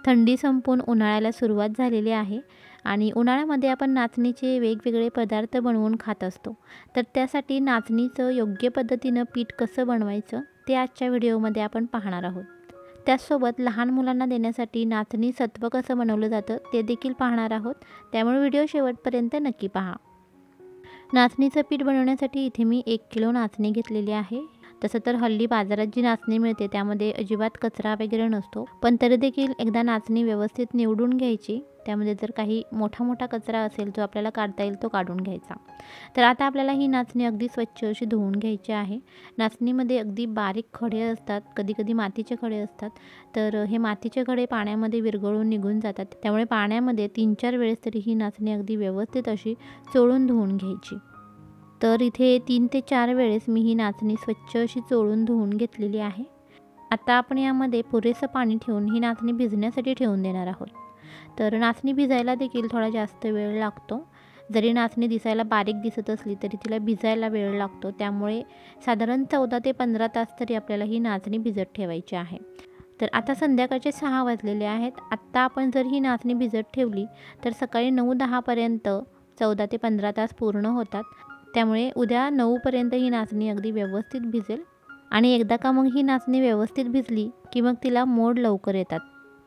थंडी संपून उन्हाळ्याला सुरुवात झालेली आहे आणि उन्हाळ्यामध्ये आपण नाचणीचे वेगवेगळे पदार्थ बनवून खात असतो। तर त्यासाठी नाचणीचं योग्य पद्धतीनं पीठ कसं बनवायचं ते आजच्या व्हिडिओमध्ये आपण पाहणार आहोत। त्याचसोबत लहान मुलांना देण्यासाठी नाचणी सत्व कसं बनवलं जातं ते देखील पाहणार आहोत, त्यामुळे व्हिडिओ शेवटपर्यंत नक्की पहा। नाचणीचं पीठ बनवण्यासाठी इथे मी 1 किलो नाचणी घेतलेली आहे। तसं तर हल्ली बाजारात जी नाचणी मिळते त्यामध्ये अजिबात कचरा वगैरे नसतो, पण तरी देखील एकदा नाचणी व्यवस्थित निवडून घ्यायची। त्यामध्ये जर काही मोठा कचरा असेल जो आपल्याला काढता येईल तो काढून घ्यायचा। तर आता आपल्याला ही नाचणी अगदी स्वच्छ अशी धुवून घ्यायची आहे। नाचणीमध्ये अगदी बारीक खडे असतात, कधी मातीचे खडे असतात, तर हे मातीचे खडे पाण्यामध्ये विरघळून निघून जातात। त्यामुळे पाण्यामध्ये 3-4 वेळेस तरी ही नाचणी अगदी व्यवस्थित अशी चोळून धुवून घ्यायची। तर इथे 3 ते 4 वेळेस मी ही नाचणी स्वच्छ अशी चोळून धुवून घेतलेली आहे। आता आपण यामध्ये पुरेसं पाणी ठेवून ही नाचणी भिजण्यासाठी ठेवून देणार आहोत। तर नाचणी भिजायला देखील थोडा जास्त वेळ लागतो। जरी नाचणी दिसायला बारीक दिसत असली तरी तिला भिजायला वेळ लागतो, त्यामुळे साधारण 14 ते 15 तास तरी आपल्याला ही नाचणी भिजत ठेवायची आहे। तर आता संध्याकाळचे 6 वाजलेले आहेत। आत्ता आपण जर ही नाचणी भिजत ठेवली तर सकाळी 9-10 पर्यंत 14 ते 15 तास पूर्ण होतात। त्यामुळे उद्या 9 पर्यंत ही नाचणी अगदी व्यवस्थित भिजेल आणि एकदा का मग ही नाचणी व्यवस्थित भिजली की मग तिला मोड लवकर येतात।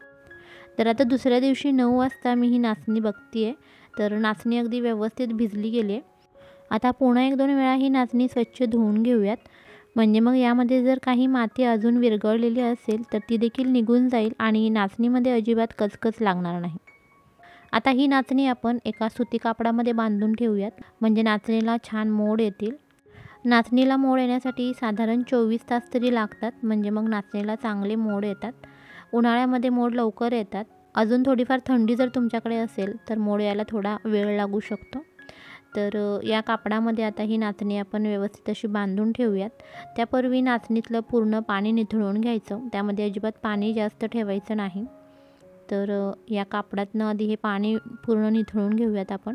तर आता दुसऱ्या दिवशी 9 वाजता मी ही नाचणी बघतीये, तर नाचणी अगदी व्यवस्थित भिजली गेली आहे। आता पुन्हा 1-2 वेळा ही नाचणी स्वच्छ धुवून घेऊयात, म्हणजे मग यामध्ये जर काही माती अजून विरघळलेली असेल तर ती देखील निघून जाईल आणि नाचणीमध्ये अजिबात कचकच लागणार नाही। आता ही नाचणी आपण एका सुती कापडामध्ये बांधून ठेवूयात, म्हणजे नाचणीला छान मोड येतील। नाचणीला मोड येण्यासाठी साधारण 24 तास तरी लागतात, म्हणजे मग नाचणीला चांगले मोड येतात। उन्हाळ्यामध्ये मोड लवकर येतात। अजून थोडीफार थंडी जर तुमच्याकडे असेल तर मोड यायला थोडा वेळ लागू शकतो। तर या कापडामध्ये आता ही नाचणी आपण व्यवस्थित अशी बांधून ठेवूयात। त्यापूर्वी नाचणीतलं पूर्ण पाणी निथळून घ्यायचं, त्यामध्ये अजिबात पाणी जास्त ठेवायचं नाही। तर या कापडातनं आधी हे पाणी पूर्ण निथळून घेऊयात आपण।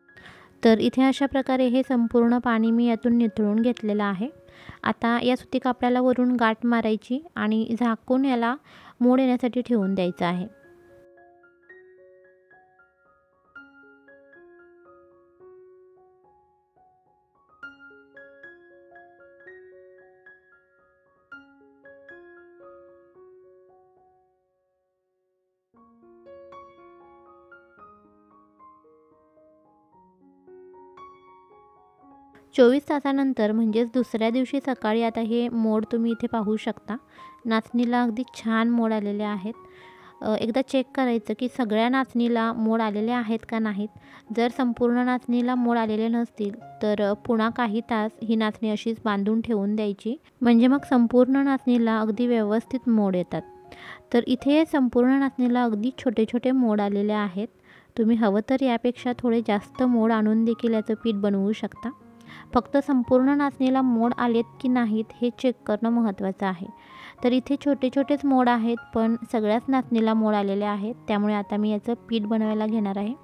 तर इथे अशा प्रकारे हे संपूर्ण पाणी मी यातून निथळून घेतलेलं आहे। आता या सुती कापडाला वरून गाठ मारायची आणि झाकून याला मोड येण्यासाठी ठेवून द्यायचं आहे। चोवीस तासानंतर म्हणजेच दुसऱ्या दिवशी सकाळी आता हे मोड तुम्ही इथे पाहू शकता। नाचणीला अगदी छान मोड आलेले आहेत। एकदा चेक करायचं की सगळ्या नाचणीला मोड आलेले आहेत का नाहीत। जर संपूर्ण नाचणीला मोड आलेले नसतील तर पुन्हा काही तास ही नाचणी अशीच बांधून ठेवून द्यायची, म्हणजे मग संपूर्ण नाचणीला अगदी व्यवस्थित मोड येतात। तर इथे संपूर्ण नाचणीला अगदी छोटे मोड आलेले आहेत। तुम्ही हवं तर यापेक्षा थोडे जास्त मोड आणून देखील याचं पीठ बनवू शकता। फक्त संपूर्ण नाचणीला मोड आलेत की नाहीत हे चेक करणं महत्त्वाचं आहे। तर इथे छोटेच मोड आहेत, पण सगळ्याच नाचणीला मोड आलेले आहेत, त्यामुळे आता मी याचं पीठ बनवायला घेणार आहे।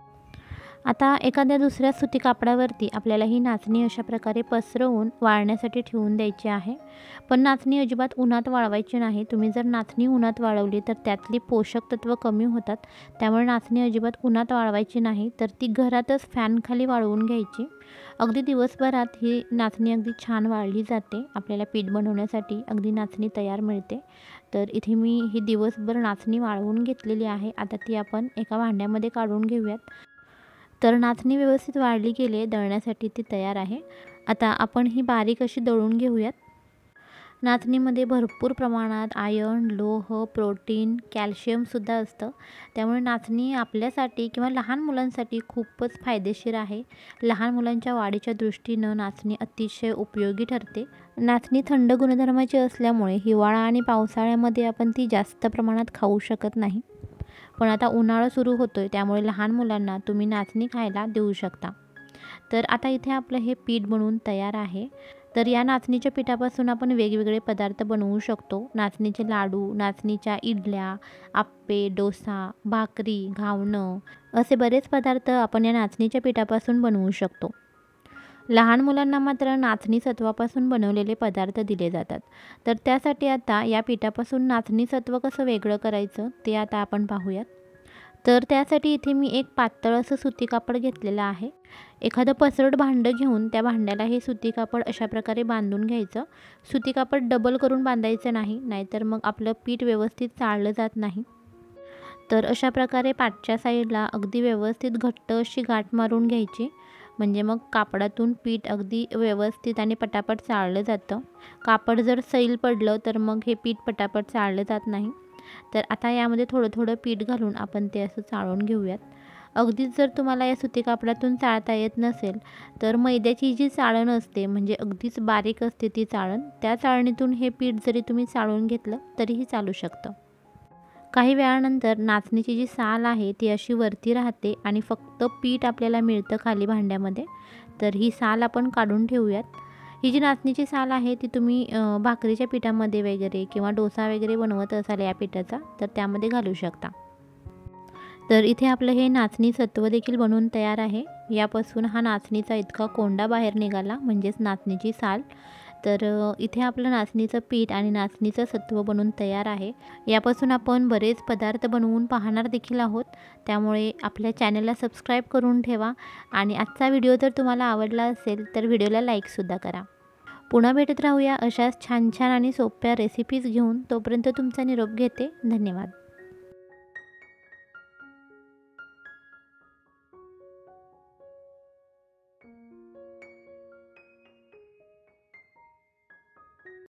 आता एखाद्या दुसऱ्या सुती कापडावरती आपल्याला ही नाचणी अशा प्रकारे पसरवून वाळण्यासाठी ठेवून द्यायची आहे। पण नाचणी अजिबात उन्हात वाळवायची नाही। तुम्ही जर नाचणी उन्हात वाळवली तर त्यातली पोषक तत्व कमी होतात, त्यामुळे नाचणी अजिबात उन्हात वाळवायची नाही, तर ती घरातच फॅनखाली वाळवून घ्यायची। अगदी दिवसभरात ही नाचणी अगदी छान वाळली जाते। आपल्याला पीठ बनवण्यासाठी अगदी नाचणी तयार मिळते। तर इथे मी ही दिवसभर नाचणी वाळवून घेतलेली आहे। आता ती आपण एका भांड्यामध्ये काढून घेऊयात। तर नाचणी व्यवस्थित वाळली गेली आहे, दळण्यासाठी ती तयार आहे। आता आपण ही बारीक अशी दळून घेऊयात। नाचणीमध्ये भरपूर प्रमाणात आयर्न, लोह, प्रोटीन, कॅल्शियमसुद्धा असतं, त्यामुळे नाचणी आपल्यासाठी किंवा लहान मुलांसाठी खूपच फायदेशीर आहे। लहान मुलांच्या वाढीच्या दृष्टीनं नाचणी अतिशय उपयोगी ठरते। नाचणी थंड गुणधर्माची असल्यामुळे हिवाळा आणि पावसाळ्यामध्ये आपण ती जास्त प्रमाणात खाऊ शकत नाही, पण आता उन्हाळा सुरू होतोय त्यामुळे लहान मुलांना तुम्ही नाचणी खायला देऊ शकता। तर आता इथे आपलं हे पीठ बनवून तयार आहे। तर या नाचणीच्या पिठापासून आपण वेगवेगळे पदार्थ बनवू शकतो। नाचणीचे लाडू, नाचणीच्या इडल्या, आप्पे, डोसा, भाकरी, घावणं असे बरेच पदार्थ आपण या नाचणीच्या पिठापासून बनवू शकतो। लहान मुलांना मात्र नाचणी सत्वापासून बनवलेले पदार्थ दिले जातात. तर त्यासाठी आता या पिठापासून नाचणी सत्व कसं वेगळं करायचं ते आता आपण पाहूयात. तर त्यासाठी इथे मी एक पातळ असं सुती कापड घेतलेलं आहे. एखादं पसरट भांडं घेऊन त्या भांड्याला हे सुती कापड अशा प्रकारे बांधून घ्यायचं. सुती कापड डबल करून बांधायचं नाही, नाहीतर मग आपलं पीठ व्यवस्थित चाळलं जात नाही. तर अशा प्रकारे पाठच्या साईडला अगदी व्यवस्थित घट्ट अशी गाठ मारून घ्यायची. म्हणजे मग कापडातून पीठ अगदी व्यवस्थित आणि पटापट चाळलं जातं. कापड जर सैल पडलं तर मग हे पीठ पटापट चाळलं जात नाही. तर आता यामध्ये थोडं थोडं पीठ घालून आपण ते असं चाळून घेऊयात. अगदीच जर तुम्हाला या सुती कापडातून चाळता येत नसेल तर मैद्याची जी चाळण असते, म्हणजे अगदीच बारीक असते ती चाळण, त्या चाळणीतून हे पीठ जरी तुम्ही चाळून घेतलं तरीही चालू शकतं. काही वेळानंतर नाचणीची जी साल आहे ती अशी वरती राहते आणि फक्त पीठ आपल्याला मिळतं खाली भांड्यामध्ये. तर ही साल आपण काढून ठेवूयात. ही जी नाचणीची साल आहे ती तुम्ही भाकरीच्या पिठामध्ये वगैरे किंवा डोसा वगैरे बनवत असाल या पिठाचा, तर त्यामध्ये घालू शकता. तर इथे आपलं हे नाचणी सत्व देखील बनवून तयार आहे. यापासून हा नाचणीचा इतका कोंडा बाहेर निघाला, म्हणजेच नाचणीची साल. तर इथे आपलं नाचणीचं पीठ आणि नाचणीचं सत्व बनवून तयार आहे. यापासून आपण बरेच पदार्थ बनवून पाहणार देखील आहोत. त्यामुळे आपल्या चॅनलला सबस्क्राईब करून ठेवा आणि आजचा व्हिडिओ जर तुम्हाला आवडला असेल तर व्हिडिओला लाईकसुद्धा करा. पुन्हा भेटत राहूया अशाच छान छान आणि सोप्या रेसिपीज घेऊन. तोपर्यंत तुमचा निरोप घेते. धन्यवाद.